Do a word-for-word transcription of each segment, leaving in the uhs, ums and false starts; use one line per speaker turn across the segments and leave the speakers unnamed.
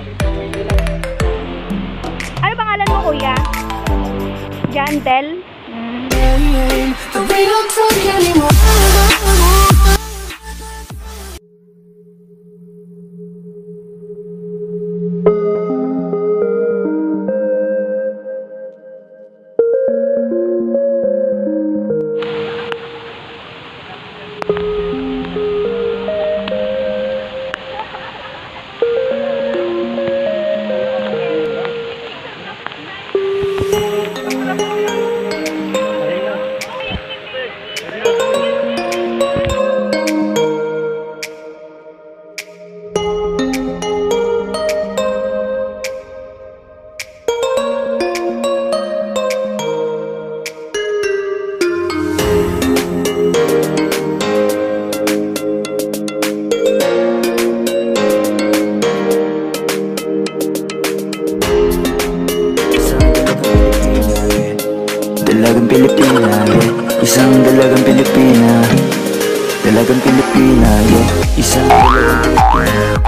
Ano pangalan mo, kuya? Jantel? Mm.
Dalagang Pilipina, yeah. Isang dalagang Pilipina. Dalagang Pilipina, yeah. Isang dalagang Pilipina.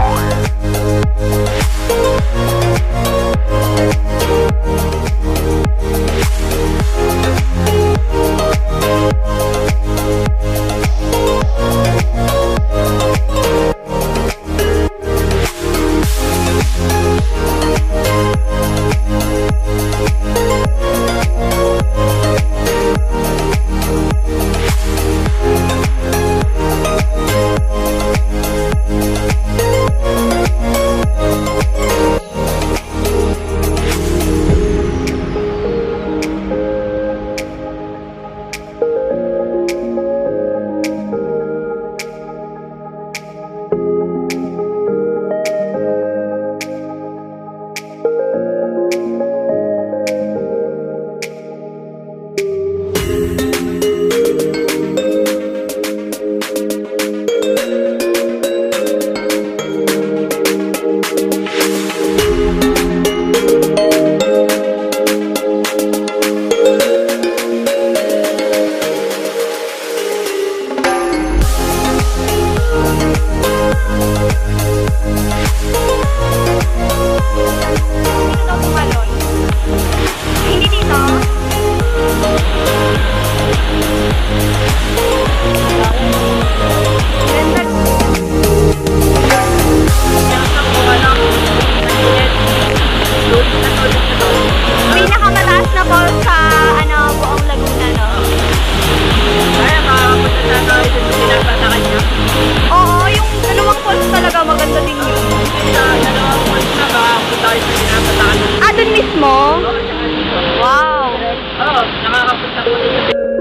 Pinakamataas na falls sa ano, buong Laguna, no?
Kaya makakapunta na tayo dun sa pinagpatakan niya.
Oo, yung dalawang falls talaga maganda din yun.
Sa dalawang falls na makakapunta tayo sa pinagpatakan.
Ah, dun mismo?
Oo, saka dito.
Wow!
Oo, nakakapunta ko dito.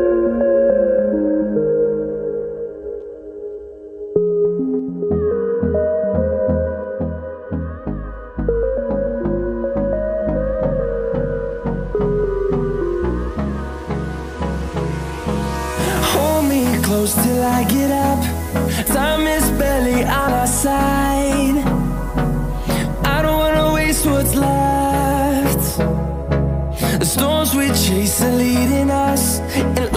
Close till I get up. Time is barely on our side. I don't wanna waste what's left. The storms we chase are leading us, and